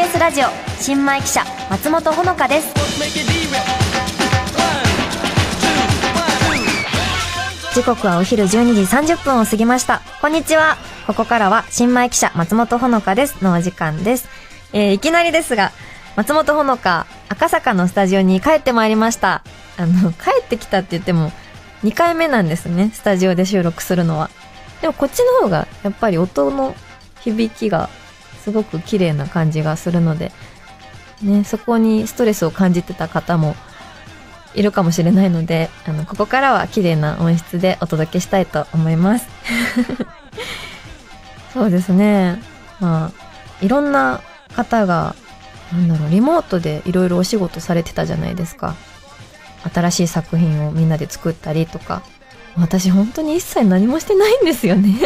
TBS ラジオ新米記者松本穂香です。時刻はお昼12時30分を過ぎました。こんにちは。ここからは新米記者松本穂香ですのお時間です。いきなりですが、松本穂香赤坂のスタジオに帰ってまいりました。帰ってきたって言っても2回目なんですね、スタジオで収録するのは。でもこっちの方がやっぱり音の響きがすごく綺麗な感じがするのでね、そこにストレスを感じてた方もいるかもしれないので、ここからは綺麗な音質でお届けしたいと思いますそうですね、まあいろんな方がリモートでいろいろお仕事されてたじゃないですか。新しい作品をみんなで作ったりとか。私本当に一切何もしてないんですよね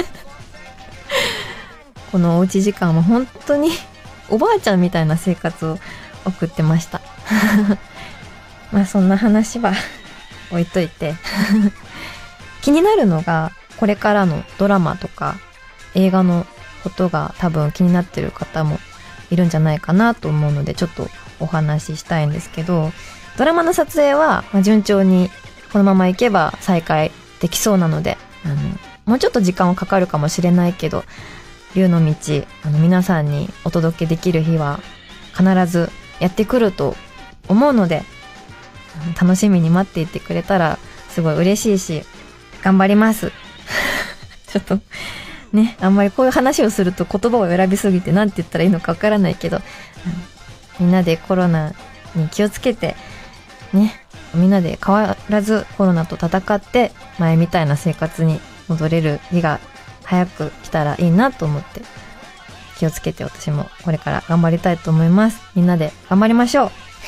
このおうち時間は本当におばあちゃんみたいな生活を送ってましたまあそんな話は置いといて気になるのが、これからのドラマとか映画のことが多分気になってる方もいるんじゃないかなと思うので、ちょっとお話ししたいんですけど、ドラマの撮影は順調にこのままいけば再開できそうなので、もうちょっと時間はかかるかもしれないけど、龍の道皆さんにお届けできる日は必ずやってくると思うので、楽しみに待っていてくれたらすごい嬉しいし、頑張りますちょっとね、あんまりこういう話をすると言葉を選びすぎてなんて言ったらいいのかわからないけど、みんなでコロナに気をつけてね、みんなで変わらずコロナと戦って前みたいな生活に戻れる日が早く来たらいいなと思って気をつけて、私もこれから頑張りたいと思います。みんなで頑張りましょう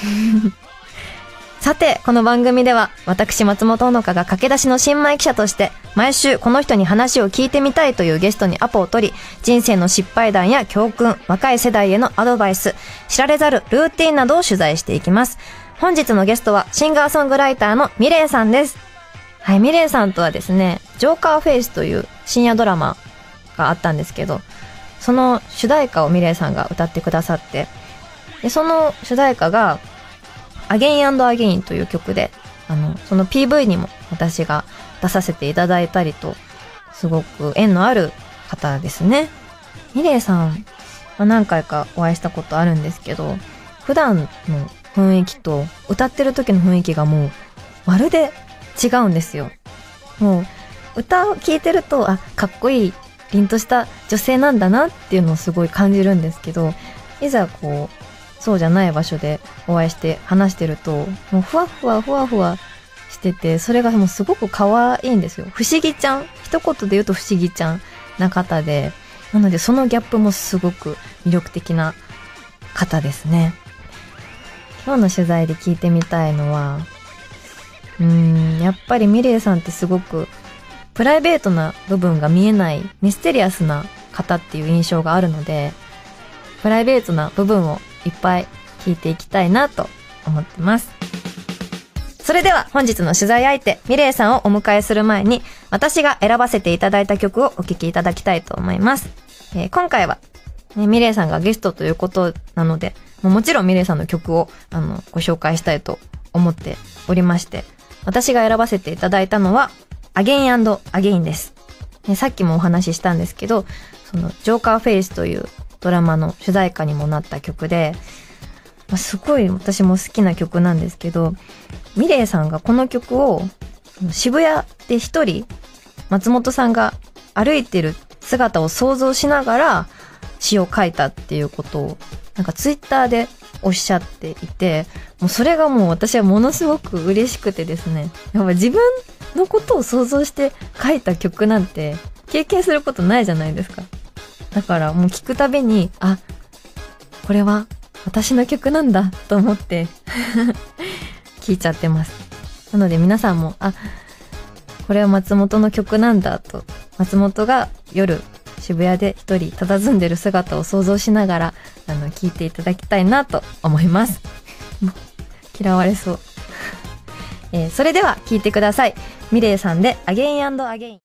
さて、この番組では私松本穂香が駆け出しの新米記者として毎週この人に話を聞いてみたいというゲストにアポを取り、人生の失敗談や教訓、若い世代へのアドバイス、知られざるルーティンなどを取材していきます。本日のゲストはシンガーソングライターのミレイさんです。はい、ミレイさんとはですね、ジョーカーフェイスという深夜ドラマがあったんですけど、その主題歌をミレイさんが歌ってくださって、でその主題歌がアゲイン&アゲインという曲で、その PV にも私が出させていただいたりと、すごく縁のある方ですね。ミレイさんは何回かお会いしたことあるんですけど、普段の雰囲気と歌ってる時の雰囲気がもうまるで違うんですよ。もう歌を聴いてると、かっこいい凛とした女性なんだなっていうのをすごい感じるんですけど、いざこうそうじゃない場所でお会いして話してると、もうふわふわふわふわしてて、それがもうすごく可愛いんですよ。不思議ちゃん、一言で言うと不思議ちゃんな方で、なのでそのギャップもすごく魅力的な方ですね。今日の取材で聞いてみたいのは、やっぱりミレイさんってすごくプライベートな部分が見えないミステリアスな方っていう印象があるので、プライベートな部分をいっぱい聞いていきたいなと思ってます。それでは本日の取材相手ミレイさんをお迎えする前に、私が選ばせていただいた曲をお聴きいただきたいと思います。今回は、ミレイさんがゲストということなので、もちろんミレイさんの曲をご紹介したいと思っておりまして、私が選ばせていただいたのはアゲイン&アゲインです。さっきもお話ししたんですけど、そのジョーカーフェイスというドラマの主題歌にもなった曲で、すごい私も好きな曲なんですけど、ミレイさんがこの曲を渋谷で一人松本さんが歩いてる姿を想像しながら詩を書いたっていうことをなんかツイッターでおっしゃっていて、もうそれがもう私はものすごく嬉しくてですね、やっぱ自分のことを想像して書いた曲なんて経験することないじゃないですか。だからもう聞くたびに、これは私の曲なんだと思って聞いちゃってます。なので皆さんも、これは松本の曲なんだと、松本が夜渋谷で一人佇んでる姿を想像しながら聞いていただきたいなと思います嫌われそうそれでは聞いてください。ミレイさんでアゲイン&アゲイン。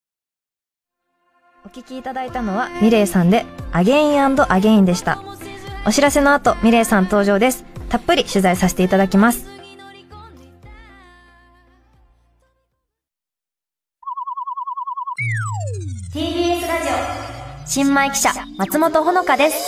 お聞きいただいたのはミレイさんでアゲイン&アゲインでした。 お知らせの後、ミレイさん登場です。たっぷり取材させていただきます。TBS ラジオ新米記者松本穂香です。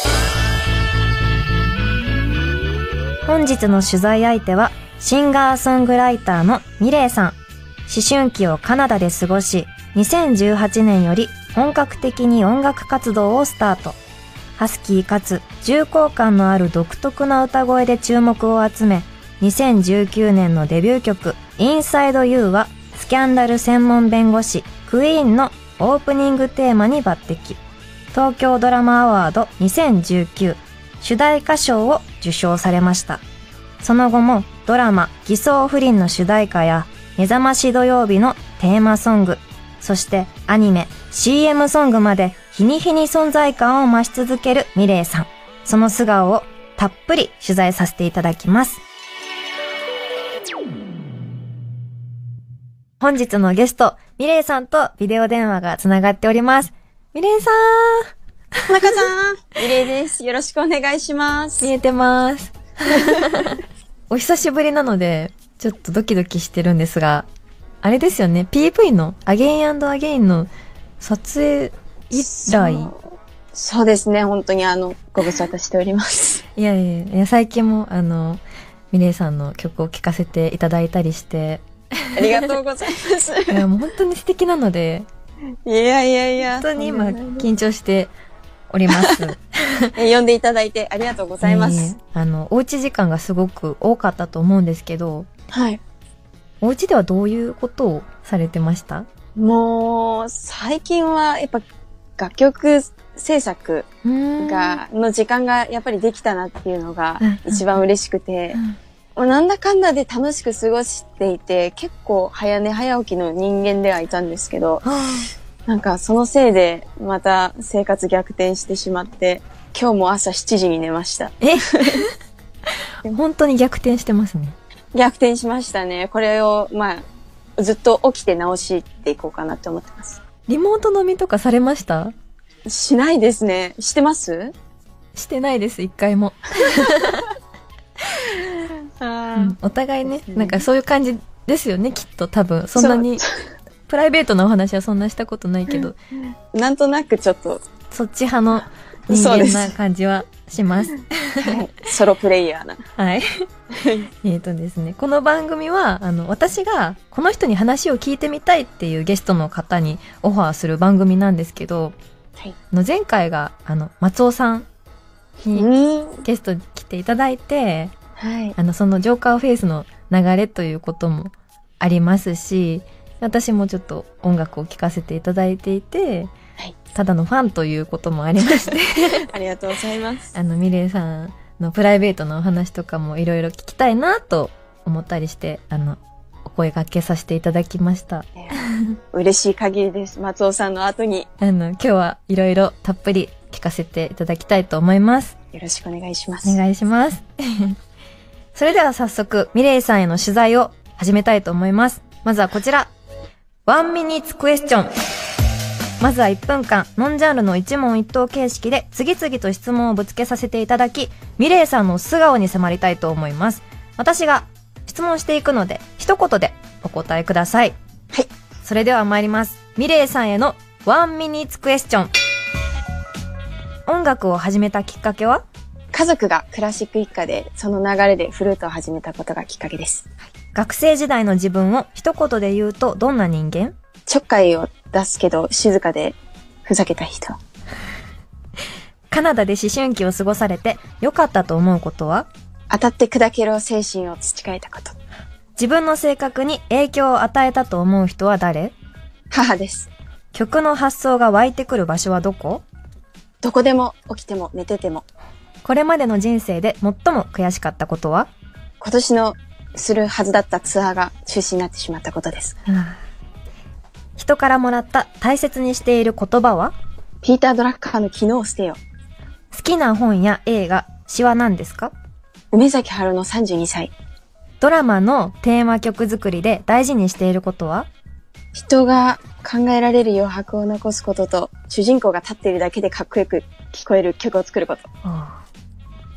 本日の取材相手はシンガーソングライターのミレイさん。思春期をカナダで過ごし、2018年より本格的に音楽活動をスタート。ハスキーかつ重厚感のある独特な歌声で注目を集め、2019年のデビュー曲 Inside You はスキャンダル専門弁護士クイーンのオープニングテーマに抜擢。東京ドラマアワード2019主題歌賞を受賞されました。その後もドラマ偽装不倫の主題歌や目覚まし土曜日のテーマソング、そしてアニメ CM ソングまで日に日に存在感を増し続けるミレイさん。その素顔をたっぷり取材させていただきます。本日のゲスト、ミレイさんとビデオ電話がつながっております。ミレイさん。中さん。ミレイです。よろしくお願いします。 見えてます。お久しぶりなので、ちょっとドキドキしてるんですが、あれですよね、PV のアゲイン&アゲインの撮影以来。 そうですね、本当にご無沙汰しております。 いや、最近もミレイさんの曲を聴かせていただいたりして、 ありがとうございます。 いや、もう本当に素敵なので、 いや。 本当に今緊張しております。 呼んでいただいてありがとうございます。 おうち時間がすごく多かったと思うんですけど、 はい。 お家ではどういうことをされてました？ もう、最近はやっぱ楽曲制作の時間がやっぱりできたなっていうのが一番嬉しくて、なんだかんだで楽しく過ごしていて、結構早寝早起きの人間ではいたんですけど、なんかそのせいでまた生活逆転してしまって、今日も朝7時に寝ました。 本当に逆転してますね。 逆転しましたね。これを、ずっと起きて直していこうかなって思ってます。 リモート飲みとかされました？ しないですね。してます？ してないです、一回も。お互いね、なんかそういう感じですよね、きっと多分。そんなに、プライベートなお話はそんなしたことないけど。 なんとなくちょっと。 そっち派の人間な感じはします。 はい、ソロプレイヤーな。 はい。ですね、この番組は、私がこの人に話を聞いてみたいっていうゲストの方にオファーする番組なんですけど、はい、前回が、松尾さんにゲストに来ていただいて、はい、そのジョーカーフェイスの流れということもありますし、私もちょっと音楽を聴かせていただいていて、はい、ただのファンということもありましてありがとうございます。 ミレイさんのプライベートのお話とかもいろいろ聞きたいなと思ったりして、お声掛けさせていただきました。 嬉しい限りです。松尾さんの後に。 今日はいろいろたっぷり聞かせていただきたいと思います。 よろしくお願いします。 お願いします。それでは早速、ミレイさんへの取材を始めたいと思います。まずはこちら。1 minute question。まずは1分間、ノンジャンルの一問一答形式で次々と質問をぶつけさせていただき、ミレイさんの素顔に迫りたいと思います。私が質問していくので、一言でお答えください。 はい。 それでは参ります。ミレイさんへの1 minute question。音楽を始めたきっかけは？ 家族がクラシック一家で、その流れでフルートを始めたことがきっかけです。 学生時代の自分を一言で言うとどんな人間？ ちょっかいを出すけど静かでふざけた人。 カナダで思春期を過ごされて良かったと思うことは？ 当たって砕けろ精神を培えたこと。 自分の性格に影響を与えたと思う人は誰？ 母です。 曲の発想が湧いてくる場所はどこ？ どこでも起きても寝てても。 これまでの人生で最も悔しかったことは？ 今年のするはずだったツアーが中止になってしまったことです。 人からもらった大切にしている言葉は？ ピーター・ドラッカーの昨日を捨てよ。 好きな本や映画、詩は何ですか？ 梅崎春の32歳。 ドラマのテーマ曲作りで大事にしていることは？ 人が考えられる余白を残すことと、主人公が立っているだけでかっこよく聞こえる曲を作ること。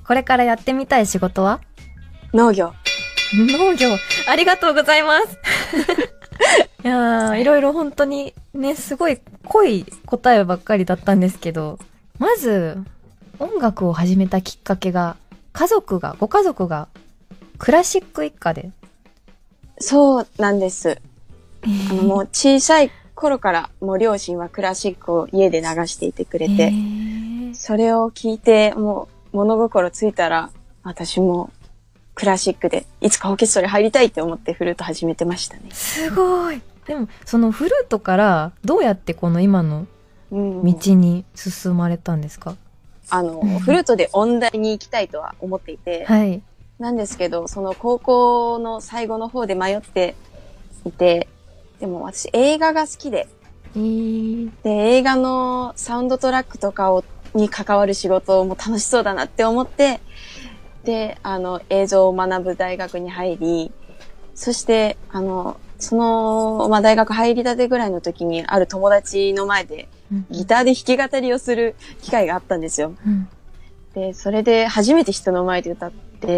これからやってみたい仕事は？ 農業。 農業。ありがとうございます。いやー、いろいろ本当にね、すごい濃い答えばっかりだったんですけど、まず、音楽を始めたきっかけが、ご家族がクラシック一家で。 そうなんです。もう小さい頃からもう両親はクラシックを家で流していてくれて、それを聞いてもう物心ついたら私もクラシックでいつかオーケストラに入りたいって思ってフルート始めてましたね。 すごい。でもそのフルートからどうやってこの今の道に進まれたんですか？ フルートで音大に行きたいとは思っていて、 はい。 なんですけど、その高校の最後の方で迷っていて、でも私映画が好きで、で、映画のサウンドトラックとかに関わる仕事も楽しそうだなって思って、で、映像を学ぶ大学に入り、そして、大学入りたてぐらいの時にある友達の前でギターで弾き語りをする機会があったんですよ。で、それで初めて人の前で歌って、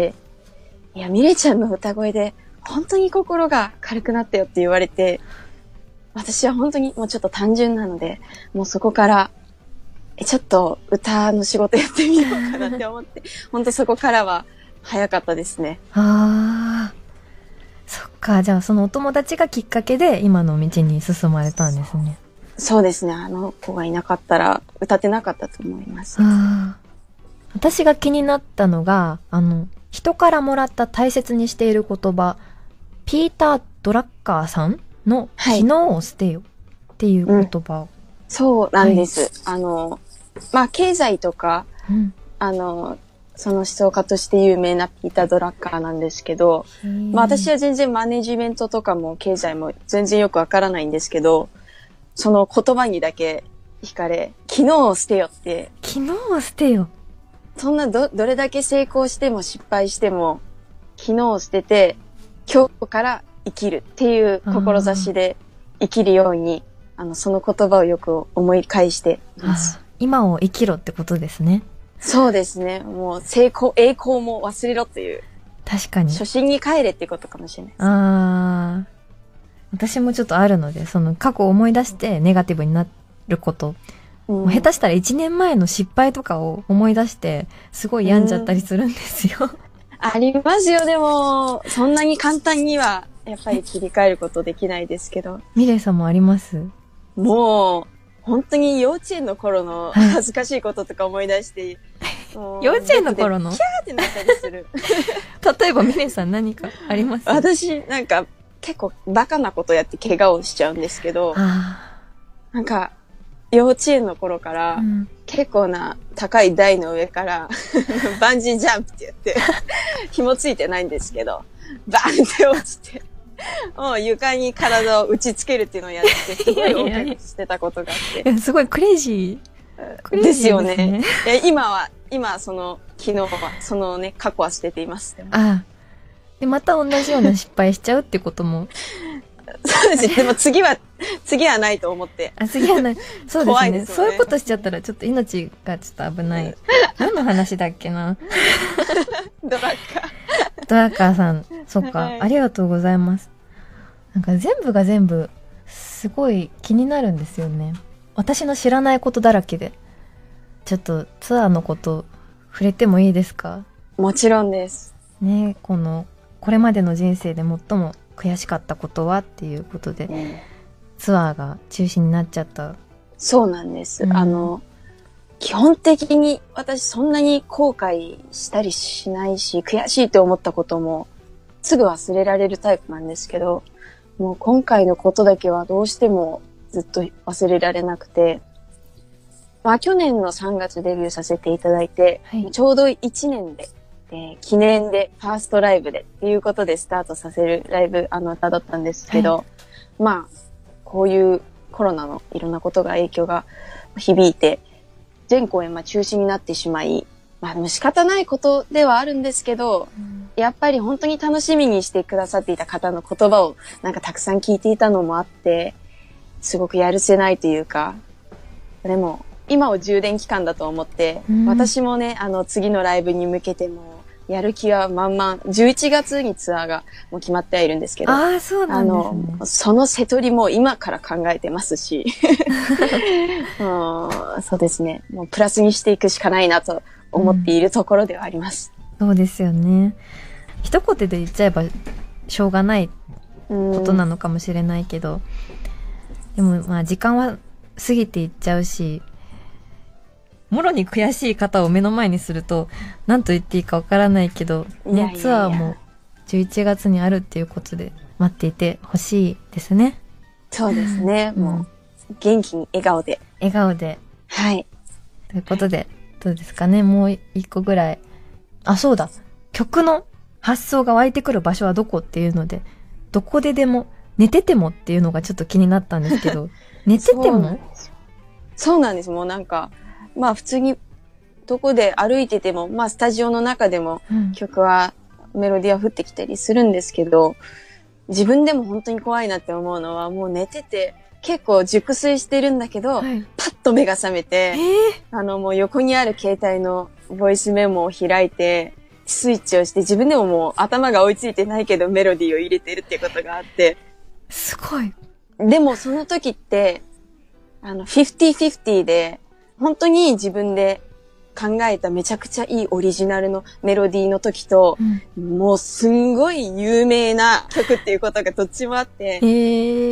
いや、ミレちゃんの歌声で本当に心が軽くなったよって言われて、私は本当にもうちょっと単純なので、もうそこから、ちょっと歌の仕事やってみようかなって思って、本当そこからは早かったですね。 ああ、そっか。じゃあそのお友達がきっかけで今の道に進まれたんですね。 そうですね。あの子がいなかったら歌ってなかったと思います。 私が気になったのが、人からもらった大切にしている言葉、ピーター・ドラッカーさんの昨日を捨てよっていう言葉、 そうなんです。経済とか、その思想家として有名なピーター・ドラッカーなんですけど、私は全然マネジメントとかも経済も全然よくわからないんですけど、その言葉にだけ惹かれ、昨日を捨てよって。 昨日を捨てよ。 そんなどれだけ成功しても失敗しても、昨日を捨てて、今日から生きるっていう志で生きるように、その言葉をよく思い返しています。 今を生きろってことですね。 そうですね。もう栄光も忘れろっていう。 確かに。 初心に帰れってことかもしれないです。 私もちょっとあるので、その過去を思い出してネガティブになること。もう下手したら1年前の失敗とかを思い出して、すごい病んじゃったりするんですよ。 ありますよ、でも、そんなに簡単には、やっぱり切り替えることできないですけど。 ミレイさんもあります？ もう、本当に幼稚園の頃の恥ずかしいこととか思い出して、 幼稚園の頃のキャーってなったりする。 例えばミレイさん何かあります？ 私、なんか、結構バカなことやって怪我をしちゃうんですけど、なんか、幼稚園の頃から、結構な高い台の上から、バンジージャンプってやって、紐ついてないんですけど、バーンって落ちて、もう床に体を打ちつけるっていうのをやって、すごい大怪我してたことがあって。 すごいクレイジー。 ですよね。今、昨日は、そのね、過去は捨てています。 で、また同じような失敗しちゃうってことも。 そうですね。でも次はないと思って。 次はない。そうですね。そういうことしちゃったらちょっと命がちょっと危ない。何の話だっけな。 ドラッカー。 ドラッカーさん。そっか、ありがとうございます。なんか全部が全部、すごい気になるんですよね。私の知らないことだらけで。ちょっとツアーのこと触れてもいいですか？ もちろんです。 ね、これまでの人生で最も悔しかったことはっていうことで、ツアーが中止になっちゃった。 そうなんです。基本的に私そんなに後悔したりしないし、悔しいって思ったこともすぐ忘れられるタイプなんですけど、もう今回のことだけはどうしてもずっと忘れられなくて、去年の3月デビューさせていただいて、ちょうど1年で、記念でファーストライブでっていうことでスタートさせるライブ歌だったんですけど、こういうコロナのいろんなことが影響が響いて、全公演中止になってしまい、でも仕方ないことではあるんですけど、やっぱり本当に楽しみにしてくださっていた方の言葉をなんかたくさん聞いていたのもあって、すごくやるせないというか、でも今を充電期間だと思って、私もね、次のライブに向けても、やる気は満々。11月にツアーがもう決まってはいるんですけど。 ああ、そうなんですね。 その瀬取りも今から考えてますし。そうですね。もうプラスにしていくしかないなと思っているところではあります。 そうですよね。一言で言っちゃえばしょうがないことなのかもしれないけど、でもまあ時間は過ぎていっちゃうし、もろに悔しい方を目の前にすると何と言っていいかわからないけど、ね、ツアーも11月にあるっていうことで待っていてほしいですね。 そうですね。もう元気に笑顔で。 笑顔で。 はい。 ということで、どうですかね。もう一個ぐらい。あ、そうだ。曲の発想が湧いてくる場所はどこっていうので、どこででも、寝ててもっていうのがちょっと気になったんですけど、寝てても？ そうなんです。もうなんか、まあ普通にどこで歩いてても、まあスタジオの中でも曲は、メロディーは降ってきたりするんですけど、自分でも本当に怖いなって思うのは、もう寝てて結構熟睡してるんだけど、パッと目が覚めて、もう横にある携帯のボイスメモを開いて、スイッチをして自分でももう頭が追いついてないけどメロディーを入れてるっていうことがあって。 すごい。 でもその時って、50-50で、本当に自分で考えためちゃくちゃいいオリジナルのメロディーの時と、もうすんごい有名な曲っていうことがどっちもあって、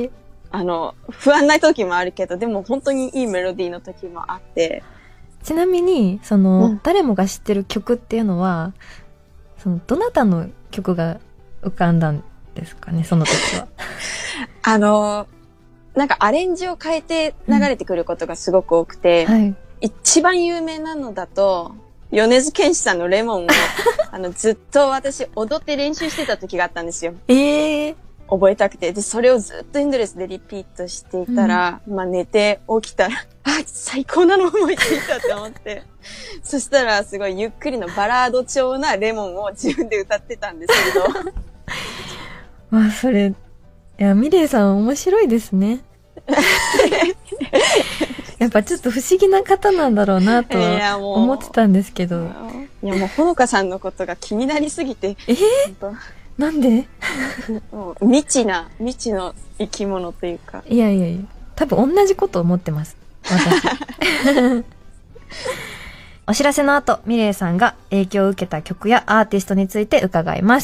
不安な時もあるけど、でも本当にいいメロディーの時もあって。 ちなみに、誰もが知ってる曲っていうのは、どなたの曲が浮かんだんですかね、その時は。 なんかアレンジを変えて流れてくることがすごく多くて、一番有名なのだと、米津玄師さんのレモンを、ずっと私踊って練習してた時があったんですよ。覚えたくて。で、それをずっとエンドレスでリピートしていたら、まあ寝て起きたら、最高なの思いついたって思って。そしたらすごいゆっくりのバラード調なレモンを自分で歌ってたんですけど。 まあそれ、いや、ミレイさん面白いですね。やっぱちょっと不思議な方なんだろうなとは思ってたんですけど。 いやもうほのかさんのことが気になりすぎて。 なんで？ もう未知の生き物というか。 いや、多分同じこと思ってます。私。お知らせの後、ミレイさんが影響を受けた曲やアーティストについて伺います。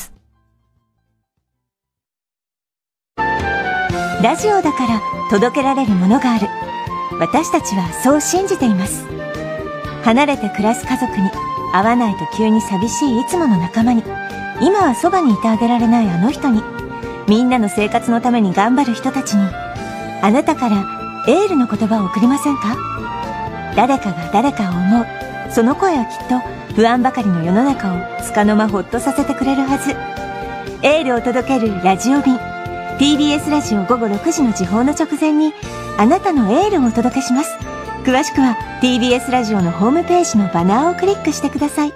ラジオだから届けられるものがある。私たちはそう信じています。離れて暮らす家族に、会わないと急に寂しいいつもの仲間に、今はそばにいてあげられないあの人に、みんなの生活のために頑張る人たちに、あなたからエールの言葉を送りませんか？誰かが誰かを思う、その声はきっと不安ばかりの世の中を束の間ほっとさせてくれるはず。エールを届けるラジオ便。TBS ラジオ午後6時の時報の直前にあなたのエールをお届けします。詳しくは TBS ラジオのホームページのバナーをクリックしてください。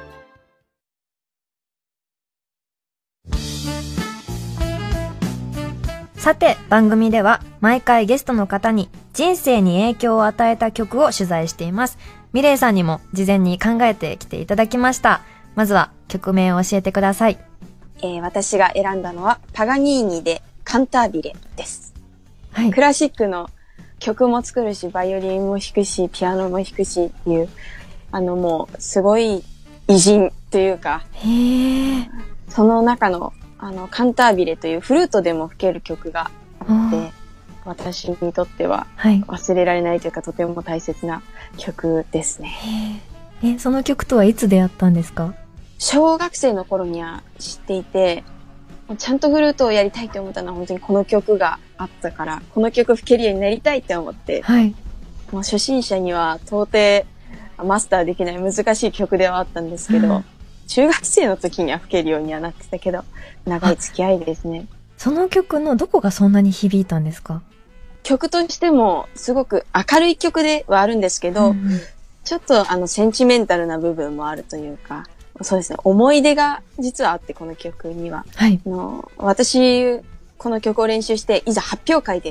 さて、番組では毎回ゲストの方に人生に影響を与えた曲を取材しています。ミレイさんにも事前に考えてきていただきました。まずは曲名を教えてください。 私が選んだのはパガニーニでカンタービレです。 はい。 クラシックの曲も作るし、バイオリンも弾くし、ピアノも弾くしっていう、もうすごい偉人というか、その中のカンタービレというフルートでも吹ける曲があって、私にとっては忘れられないというか、とても大切な曲ですね。 その曲とはいつ出会ったんですか？ 小学生の頃には知っていて、ちゃんとフルートをやりたいと思ったのは本当にこの曲があったから、この曲吹けるようになりたいって思って、もう初心者には到底マスターできない難しい曲ではあったんですけど、中学生の時には吹けるようにはなってたけど、長い付き合いですね。 その曲のどこがそんなに響いたんですか？ 曲としてもすごく明るい曲ではあるんですけど、ちょっとセンチメンタルな部分もあるというか、そうですね、思い出が実はあって、この曲には。私、この曲を練習して、いざ発表会で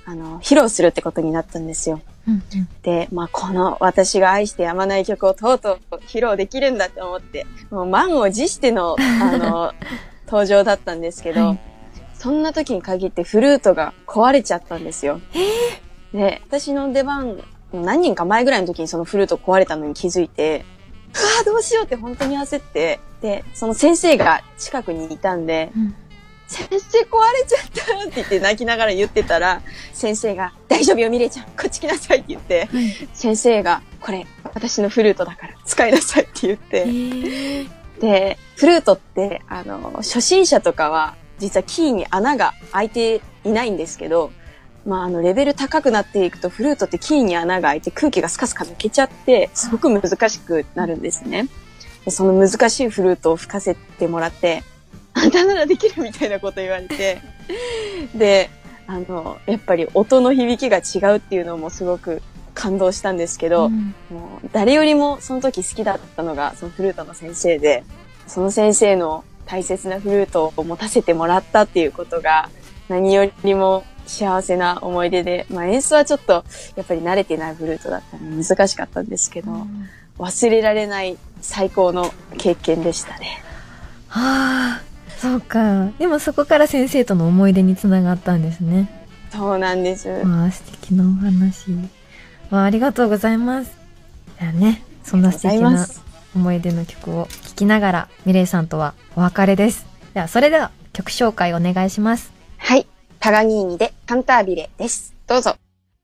披露するってことになったんですよ。で、この私が愛してやまない曲をとうとう披露できるんだって思って、もう満を持しての、登場だったんですけど、はい、そんな時に限ってフルートが壊れちゃったんですよ。で、私の出番、何人か前ぐらいの時にそのフルート壊れたのに気づいて、どうしようって本当に焦って、で、その先生が近くにいたんで、先生壊れちゃったって言って泣きながら言ってたら、先生が大丈夫よミレイちゃん、こっち来なさいって言って、先生がこれ私のフルートだから使いなさいって言って、で、フルートって初心者とかは実はキーに穴が開いていないんですけど、レベル高くなっていくとフルートってキーに穴が開いて空気がスカスカ抜けちゃってすごく難しくなるんですね。でその難しいフルートを吹かせてもらって、あんたならできるみたいなこと言われて、で、やっぱり音の響きが違うっていうのもすごく感動したんですけど、もう誰よりもその時好きだったのがそのフルートの先生で、その先生の大切なフルートを持たせてもらったっていうことが何よりも幸せな思い出で、演奏はちょっとやっぱり慣れてないフルートだったので難しかったんですけど、忘れられない最高の経験でしたね。 はあ、そうか。でもそこから先生との思い出につながったんですね。 そうなんです。 素敵なお話。ありがとうございます。じゃあね、そんな素敵な思い出の曲を聴きながらミレイさんとはお別れです。ではそれでは曲紹介お願いします。 はい。パガニーニでカンタービレです。どうぞ。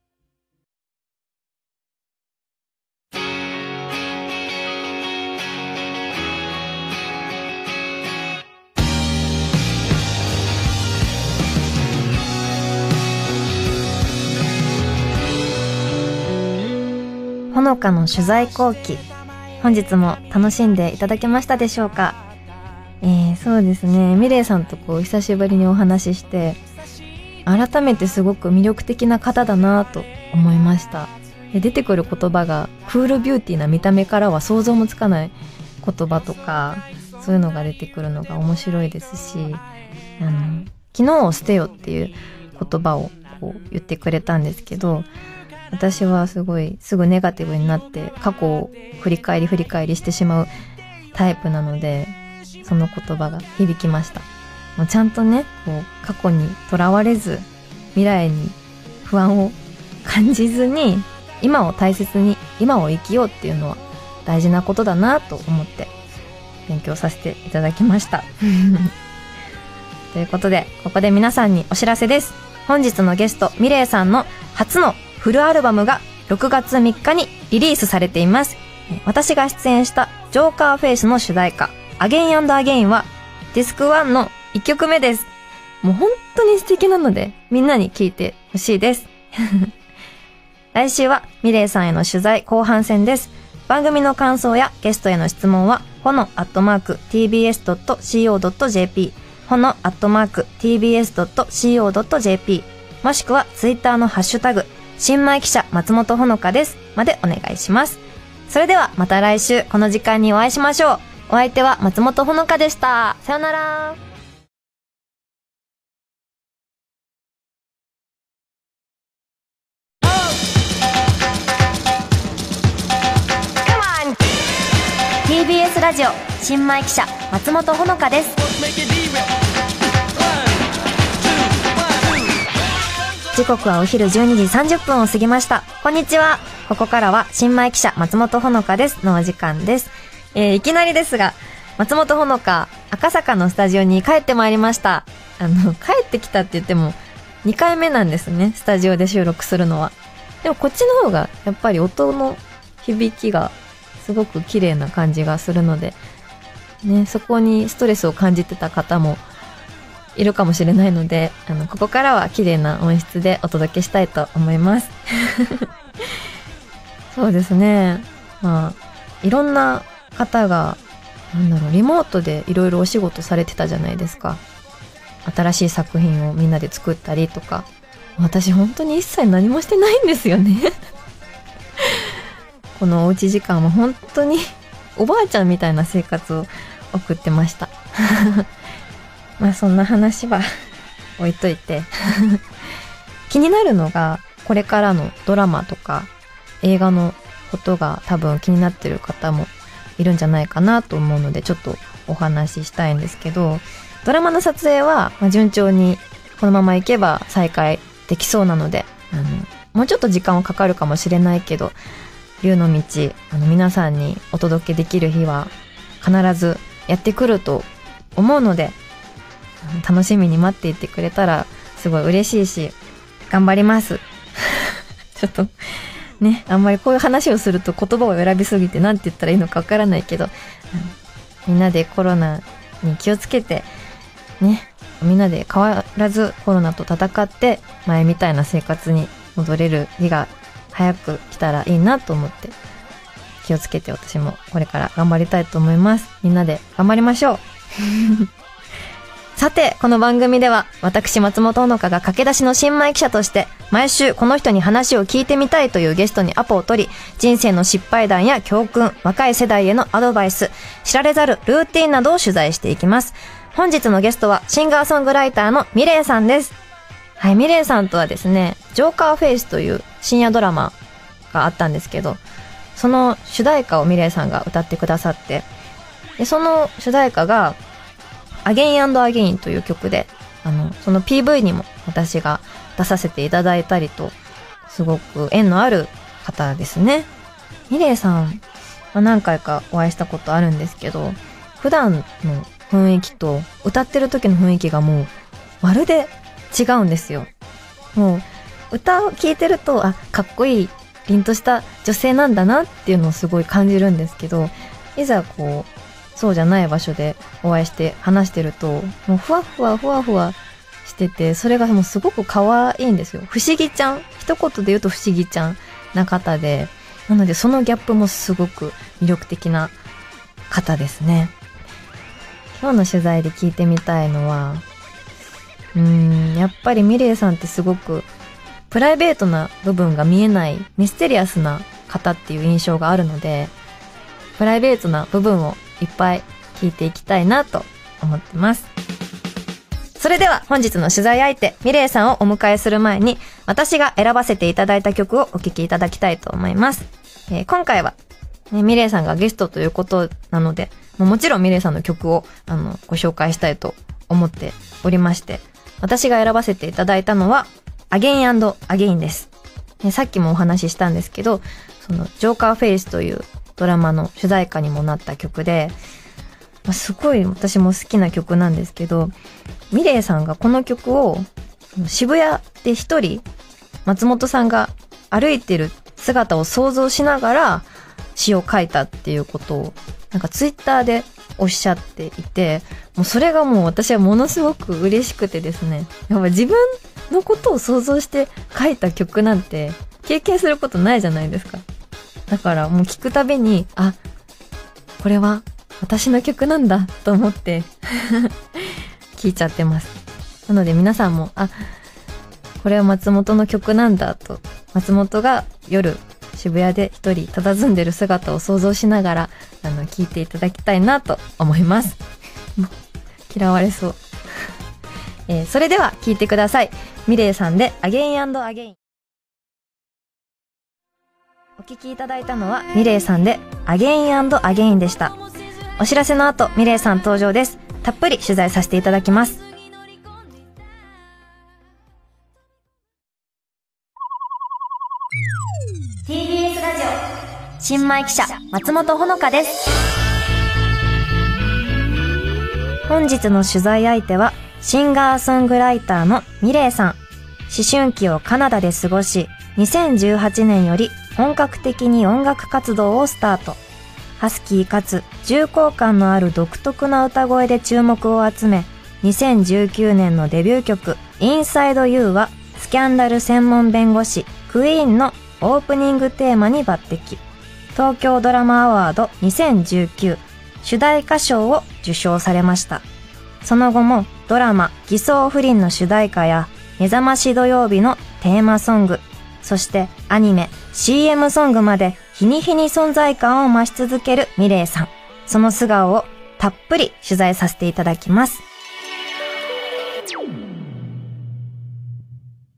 ほのかの取材後期、本日も楽しんでいただけましたでしょうか。そうですね、ミレイさんと久しぶりにお話しして改めてすごく魅力的な方だなと思いました。出てくる言葉がクールビューティーな見た目からは想像もつかない言葉とか、そういうのが出てくるのが面白いですし、昨日を捨てよっていう言葉を言ってくれたんですけど、私はすごいすぐネガティブになって過去を振り返りしてしまうタイプなので、その言葉が響きました。もうちゃんとね、過去にとらわれず、未来に不安を感じずに、今を大切に今を生きようっていうのは大事なことだなと思って勉強させていただきましたということで、ここで皆さんにお知らせです。本日のゲストミレイさんの初のフルアルバムが6月3日にリリースされています。私が出演したジョーカーフェイスの主題歌アゲイン&アゲインはディスク1の1曲目です。もう本当に素敵なのでみんなに聴いてほしいです来週はミレイさんへの取材後半戦です。番組の感想やゲストへの質問はhono@tbs.co.jp hono@tbs.co.jp もしくはツイッターのハッシュタグ新米記者松本穂香ですまでお願いします。それではまた来週この時間にお会いしましょう。お相手は松本穂香でした。さよなら。TBS ラジオ新米記者松本穂香です。時刻はお昼12時30分を過ぎました。こんにちは。ここからは新米記者松本穂香ですのお時間です。いきなりですが松本穂香赤坂のスタジオに帰ってまいりました。帰ってきたって言っても2回目なんですね、スタジオで収録するのは。でもこっちの方がやっぱり音の響きがすごく綺麗な感じがするのでね、そこにストレスを感じてた方もいるかもしれないので、ここからは綺麗な音質でお届けしたいと思いますそうですね、いろんな方がリモートでいろいろお仕事されてたじゃないですか。新しい作品をみんなで作ったりとか。私本当に一切何もしてないんですよねこのおうち時間は本当におばあちゃんみたいな生活を送ってましたそんな話は置いといて気になるのが、これからのドラマとか映画のことが多分気になってる方もいるんじゃないかなと思うので、ちょっとお話ししたいんですけど、ドラマの撮影は順調にこのままいけば再開できそうなので、もうちょっと時間はかかるかもしれないけど、龍の道皆さんにお届けできる日は必ずやってくると思うので、楽しみに待っていてくれたらすごい嬉しいし、頑張りますちょっとね、あんまりこういう話をすると言葉を選びすぎて何て言ったらいいのかわからないけど、みんなでコロナに気をつけてね、みんなで変わらずコロナと戦って前みたいな生活に戻れる日が早く来たらいいなと思って、気をつけて私もこれから頑張りたいと思います。みんなで頑張りましょうさて、この番組では私松本穂香が駆け出しの新米記者として毎週この人に話を聞いてみたいというゲストにアポを取り、人生の失敗談や教訓、若い世代へのアドバイス、知られざるルーティンなどを取材していきます。本日のゲストはシンガーソングライターのミレイさんです。はい、ミレイさんとはですね、ジョーカーフェイスという深夜ドラマがあったんですけど、その主題歌をミレイさんが歌ってくださって、でその主題歌がアゲイン&アゲインという曲で、その PV にも私が出させていただいたりと、すごく縁のある方ですね。ミレイさんは何回かお会いしたことあるんですけど、普段の雰囲気と歌ってる時の雰囲気がもうまるで違うんですよ。もう歌を聴いてると、かっこいい凛とした女性なんだなっていうのをすごい感じるんですけど、いざこうそうじゃない場所でお会いして話してると、もうふわふわしてて、それがもうすごく可愛いんですよ。不思議ちゃん、一言で言うと不思議ちゃんな方で、なのでそのギャップもすごく魅力的な方ですね。今日の取材で聞いてみたいのは、やっぱりミレイさんってすごくプライベートな部分が見えないミステリアスな方っていう印象があるので、プライベートな部分をいっぱい聞いていきたいなと思ってます。それでは本日の取材相手ミレイさんをお迎えする前に、私が選ばせていただいた曲をお聴きいただきたいと思います。今回は、ミレイさんがゲストということなので、もちろんミレイさんの曲をご紹介したいと思っておりまして、私が選ばせていただいたのはアゲイン&アゲインです。さっきもお話ししたんですけど、そのジョーカーフェイスというドラマの主題歌にもなった曲で、すごい私も好きな曲なんですけど、ミレイさんがこの曲を渋谷で一人松本さんが歩いてる姿を想像しながら詩を書いたっていうことをなんかツイッターでおっしゃっていて、もうそれがもう私はものすごく嬉しくてですね、やっぱ自分のことを想像して書いた曲なんて経験することないじゃないですか。だからもう聞くたびに、これは私の曲なんだと思って聞いちゃってます。なので皆さんも、これは松本の曲なんだと、松本が夜渋谷で一人佇んでる姿を想像しながら聞いていただきたいなと思います嫌われそうそれでは聞いてください。ミレイさんでアゲイン&アゲイン。お聞きいただいたのはミレイさんでアゲイン&アゲインでした。お知らせの後ミレイさん登場です。たっぷり取材させていただきます。TBS ラジオ新米記者松本穂香です。本日の取材相手はシンガーソングライターのミレイさん。思春期をカナダで過ごし、2018年より本格的に音楽活動をスタート。ハスキーかつ重厚感のある独特な歌声で注目を集め、2019年のデビュー曲インサイド You はスキャンダル専門弁護士クイーンのオープニングテーマに抜擢。東京ドラマアワード2019主題歌賞を受賞されました。その後もドラマ偽装不倫の主題歌や目覚まし土曜日のテーマソング、そしてアニメ CM ソングまで日に日に存在感を増し続けるミレイさん。その素顔をたっぷり取材させていただきます。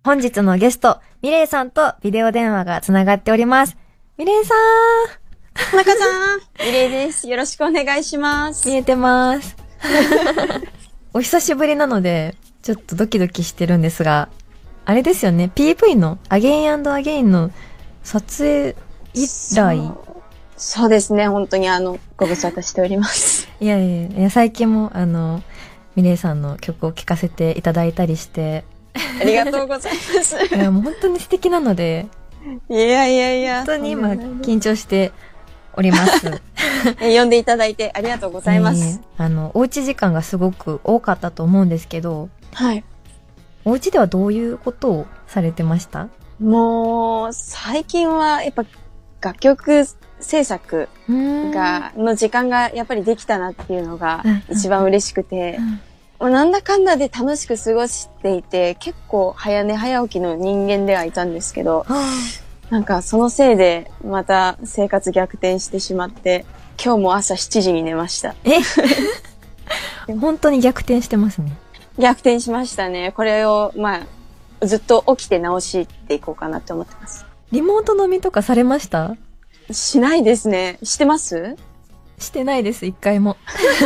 本日のゲスト、ミレイさんとビデオ電話がつながっております。ミレイさ田中さん、ミレイです。よろしくお願いします。 見えてます。お久しぶりなので、ちょっとドキドキしてるんですが、あれですよね、PV のアゲイン&アゲインの撮影以来。 そうですね、本当にご無沙汰しております。 いやいやいや、最近もミレイさんの曲を聴かせていただいたりして。 ありがとうございます。 いや、もう本当に素敵なので。 いやいやいや。 本当に今、緊張しております。 呼んでいただいてありがとうございます。 おうち時間がすごく多かったと思うんですけど。 はい。 お家ではどういうことをされてました？ もう、最近はやっぱ楽曲制作の時間がやっぱりできたなっていうのが一番嬉しくて、なんだかんだで楽しく過ごしていて、結構早寝早起きの人間ではいたんですけど、なんかそのせいでまた生活逆転してしまって、今日も朝7時に寝ました。 本当に逆転してますね。 逆転しましたね。これを、ずっと起きて直していこうかなって思ってます。 リモート飲みとかされました？ しないですね。してます？ してないです、一回も。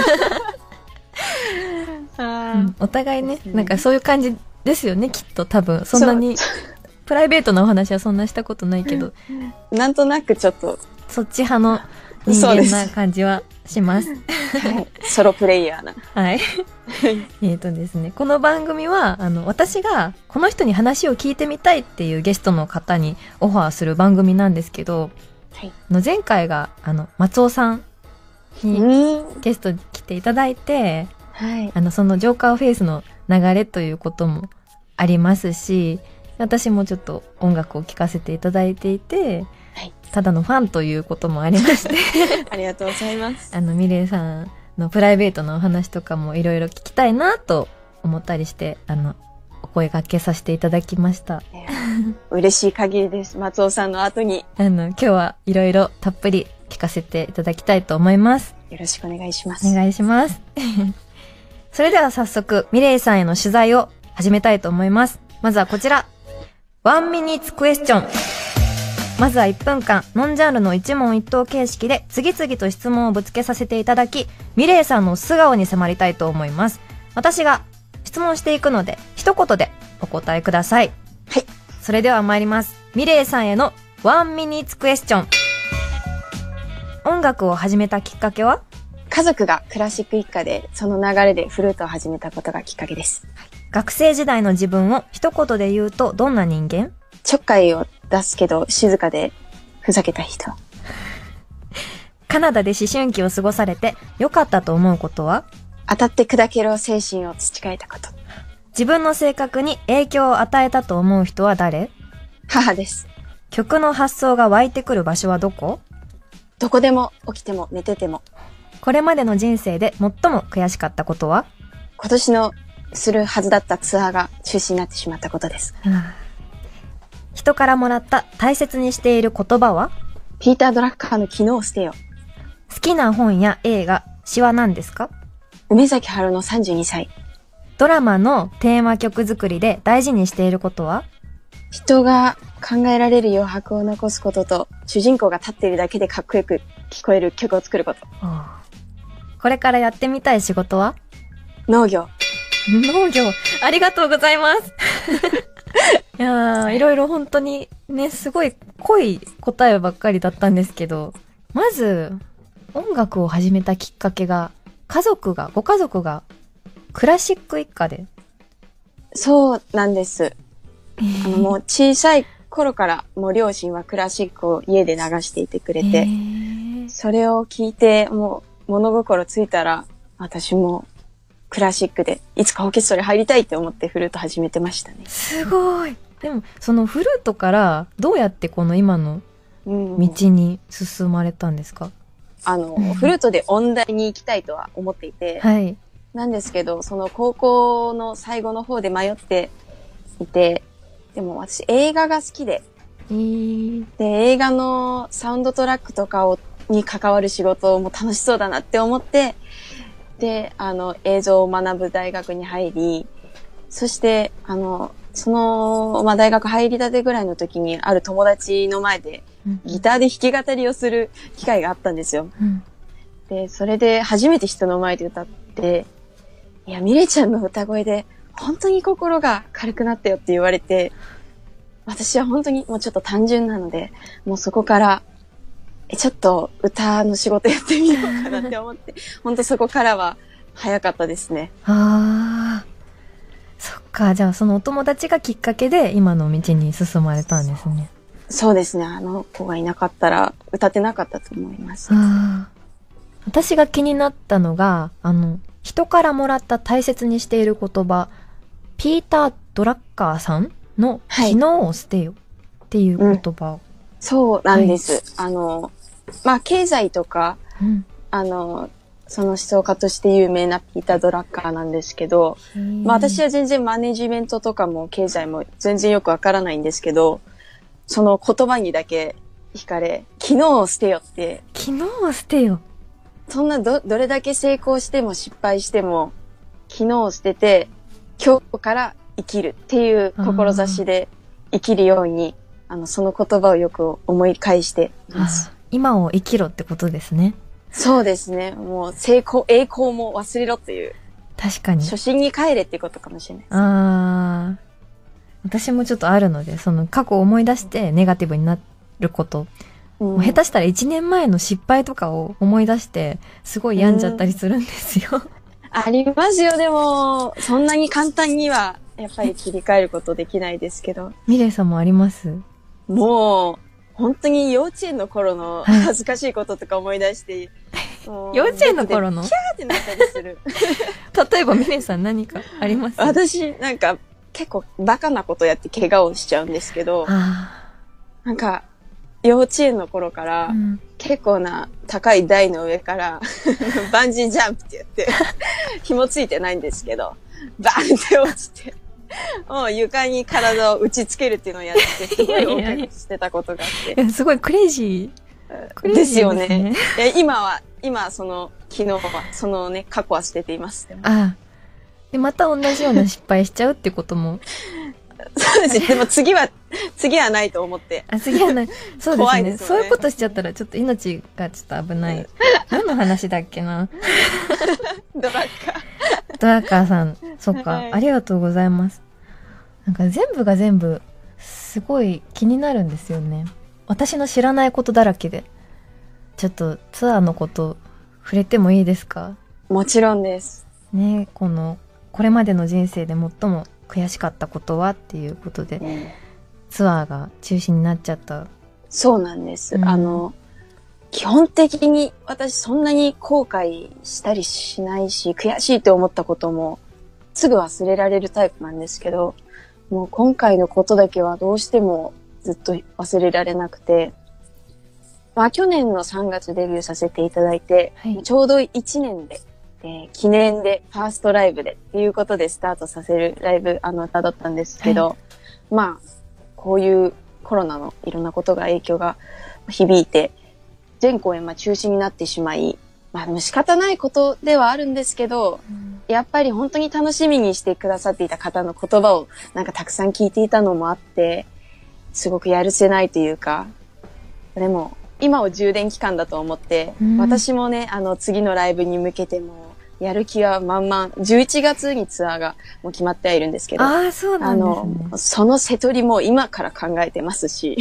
お互いね、なんかそういう感じですよね、きっと多分。そんなに、プライベートなお話はそんなしたことないけど。 なんとなくちょっと。 そっち派の人間な感じはします。はい、 ソロプレイヤーな。 はい。ですね、この番組は、私がこの人に話を聞いてみたいっていうゲストの方にオファーする番組なんですけど、はい、前回が、松尾さんにゲストに来ていただいて、はい、そのジョーカーフェイスの流れということもありますし、私もちょっと音楽を聴かせていただいていて、はい、ただのファンということもありましてありがとうございます。 ミレイさんのプライベートのお話とかもいろいろ聞きたいなと思ったりして、お声掛けさせていただきました。 嬉しい限りです。松尾さんの後に。 今日はいろいろたっぷり聞かせていただきたいと思います。 よろしくお願いします。 お願いします。それでは早速、ミレイさんへの取材を始めたいと思います。まずはこちら。1 minute question。まずは1分間、ノンジャンルの一問一答形式で次々と質問をぶつけさせていただき、ミレイさんの素顔に迫りたいと思います。私が質問していくので、一言でお答えください。 はい。 それでは参ります。ミレイさんへの1 minute question。音楽を始めたきっかけは？ 家族がクラシック一家で、その流れでフルートを始めたことがきっかけです。 学生時代の自分を一言で言うとどんな人間？ ちょっかいを出すけど静かでふざけた人。 カナダで思春期を過ごされて良かったと思うことは？ 当たって砕けろ精神を培えたこと。 自分の性格に影響を与えたと思う人は誰？ 母です。 曲の発想が湧いてくる場所はどこ？ どこでも起きても寝てても。 これまでの人生で最も悔しかったことは？ 今年のするはずだったツアーが中止になってしまったことです。 人からもらった大切にしている言葉は？ ピーター・ドラッカーの昨日を捨てよ。 好きな本や映画、詩は何ですか？ 梅崎春の32歳。 ドラマのテーマ曲作りで大事にしていることは？ 人が考えられる余白を残すことと、主人公が立っているだけでかっこよく聞こえる曲を作ること。 これからやってみたい仕事は？ 農業。 農業、ありがとうございます。いやー、いろいろ本当にね、すごい濃い答えばっかりだったんですけど、まず、音楽を始めたきっかけが、ご家族が、クラシック一家で。 そうなんです。もう小さい頃からもう両親はクラシックを家で流していてくれて、それを聞いてもう物心ついたら私もクラシックでいつかオーケストラに入りたいって思ってフルート始めてましたね。 すごい。でもそのフルートからどうやってこの今の道に進まれたんですか？ フルートで音大に行きたいとは思っていて、はい、なんですけどその高校の最後の方で迷っていて、でも私映画が好きで、で映画のサウンドトラックとかに関わる仕事も楽しそうだなって思って、で映像を学ぶ大学に入り、そして大学入りたてぐらいの時に、ある友達の前で、ギターで弾き語りをする機会があったんですよ。で、それで初めて人の前で歌って、いや、ミレちゃんの歌声で、本当に心が軽くなったよって言われて、私は本当にもうちょっと単純なので、もうそこから、ちょっと歌の仕事やってみようかなって思って、本当そこからは早かったですね。 ああ。そっか、じゃあそのお友達がきっかけで今の道に進まれたんですね。 そうですね。あの子がいなかったら歌ってなかったと思います。 私が気になったのが、人からもらった大切にしている言葉、ピーター・ドラッカーさんの昨日を捨てよっていう言葉。 そうなんです。経済とか、その思想家として有名なピーター・ドラッカーなんですけど、私は全然マネジメントとかも経済も全然よくわからないんですけど、その言葉にだけ惹かれ、昨日を捨てよって。 昨日を捨てよ。 そんなどれだけ成功しても失敗しても、昨日を捨てて、今日から生きるっていう志で生きるように、その言葉をよく思い返しています。 今を生きろってことですね。 そうですね。もう栄光も忘れろっていう。 確かに。 初心に帰れってことかもしれないです。 私もちょっとあるので、その過去を思い出してネガティブになること。もう下手したら1年前の失敗とかを思い出して、すごい病んじゃったりするんですよ。 ありますよ、でも、そんなに簡単には、やっぱり切り替えることできないですけど。 ミレイさんもあります？ もう、本当に幼稚園の頃の恥ずかしいこととか思い出して、 幼稚園の頃のキャーってなったりする。 例えばミレイさん何かあります？ 私、なんか、結構バカなことやって怪我をしちゃうんですけど、なんか、幼稚園の頃から、結構な高い台の上から、バンジージャンプってやって、紐ついてないんですけど、バーンって落ちて、もう床に体を打ちつけるっていうのをやって、すごい大怪我してたことがあって。 すごいクレイジー。 ですよね。今、昨日は、そのね、過去は捨てています。 で、また同じような失敗しちゃうってことも。 そうですね。でも次はないと思って。 次はない。そうですね。 怖いですよね。 そういうことしちゃったらちょっと命がちょっと危ない。何の話だっけな。 ドラッカー。 ドラッカーさん、そっか、ありがとうございます。なんか全部が全部、すごい気になるんですよね。私の知らないことだらけで。ちょっとツアーのこと触れてもいいですか？ もちろんです。 ね、これまでの人生で最も悔しかったことはっていうことで、ツアーが中止になっちゃった。 そうなんです。基本的に私そんなに後悔したりしないし、悔しいって思ったこともすぐ忘れられるタイプなんですけど、もう今回のことだけはどうしてもずっと忘れられなくて、去年の3月デビューさせていただいて、ちょうど1年で、記念で、ファーストライブでっていうことでスタートさせるライブ、歌だったんですけど、こういうコロナのいろんなことが影響が響いて、全公演中止になってしまい、仕方ないことではあるんですけど、やっぱり本当に楽しみにしてくださっていた方の言葉をなんかたくさん聞いていたのもあって、すごくやるせないというか、でも今を充電期間だと思って、私もね、次のライブに向けても、やる気は満々。11月にツアーがもう決まってはいるんですけど。 そうなんですね。 その瀬取りも今から考えてますし。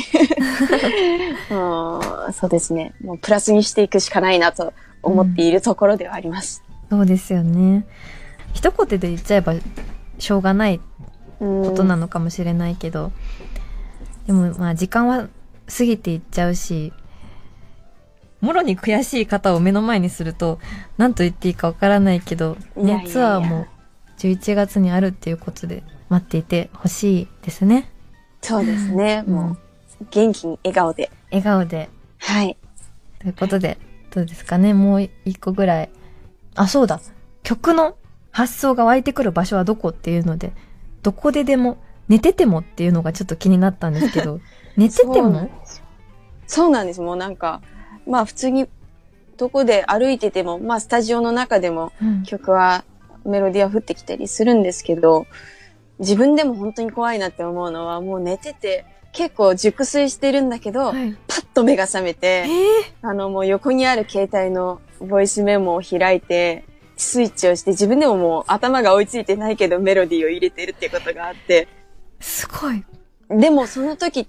そうですね。もうプラスにしていくしかないなと思っているところではあります。 そうですよね。一言で言っちゃえばしょうがないことなのかもしれないけど、でも時間は過ぎていっちゃうし、もろに悔しい方を目の前にすると何と言っていいかわからないけど、ね、ツアーも11月にあるっていうことで待っていてほしいですね。 そうですね。もう元気に笑顔で。はい。 ということで、どうですかね。もう一個ぐらい。そうだ。曲の発想が湧いてくる場所はどこっていうので、どこででも、寝ててもっていうのがちょっと気になったんですけど、寝てても？ そうなんです。もうなんか、普通にどこで歩いてても、スタジオの中でも曲は、メロディーは降ってきたりするんですけど、 自分でも本当に怖いなって思うのは、もう寝てて、結構熟睡してるんだけど、パッと目が覚めて、もう横にある携帯のボイスメモを開いて、スイッチをして自分でももう頭が追いついてないけどメロディーを入れてるっていうことがあって。 すごい。 でもその時って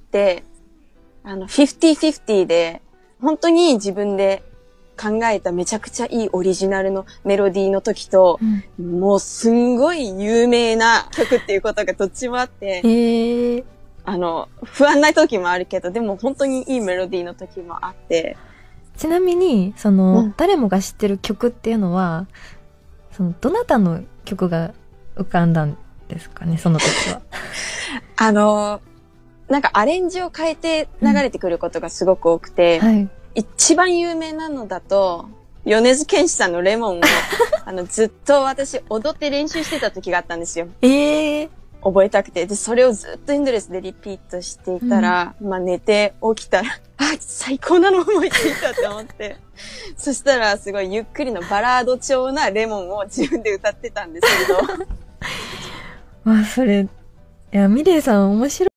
、50-50で、本当に自分で考えためちゃくちゃいいオリジナルのメロディーの時と、もうすんごい有名な曲っていうことがどっちもあって、不安な時もあるけど、でも本当にいいメロディーの時もあって。 ちなみに、誰もが知ってる曲っていうのは、どなたの曲が浮かんだんですかね、その時は。 なんかアレンジを変えて流れてくることがすごく多くて、一番有名なのだと、米津玄師さんのレモンを、ずっと私踊って練習してた時があったんですよ。覚えたくて。で、それをずっとエンドレスでリピートしていたら、寝て起きたら、最高なの思いついたって思って。そしたら、すごいゆっくりのバラード調なレモンを自分で歌ってたんですけど。 それ、いや、ミレイさん面白い。